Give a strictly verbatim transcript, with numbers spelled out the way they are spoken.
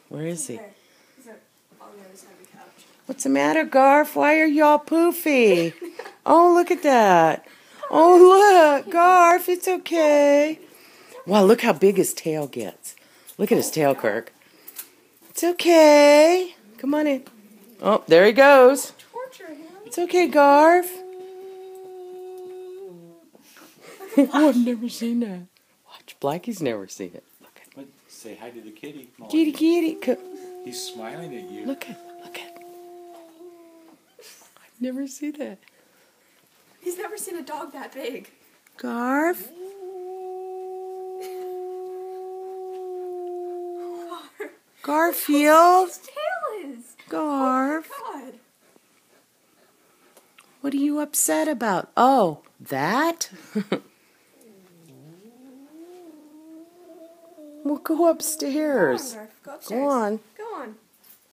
Where is he? Okay. He's on the other side of the couch. What's the matter, Garf? Why are y'all poofy? Oh, look at that. Oh, look, Garf, it's okay. Wow, look how big his tail gets. Look at his tail, Kirk. It's okay. Come on in. Oh, there he goes. It's okay, Garf. Oh, I've never seen that. Watch, Blackie's never seen it. Look at him. Say hi to the kitty. Kitty, kitty. He's smiling at you. Look at, look at. I've never seen that. He's never seen a dog that big. Garf. Garfield. His tail is. Garf. Oh my God. What are you upset about? Oh, that? Well, go upstairs. Go on, Garf. Go upstairs. Go on.